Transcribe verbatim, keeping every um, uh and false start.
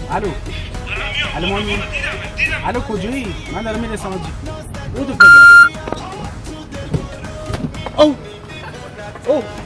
الو الو مانی الو کجایی؟ من دارم میرسم آجی بودو پدر. او او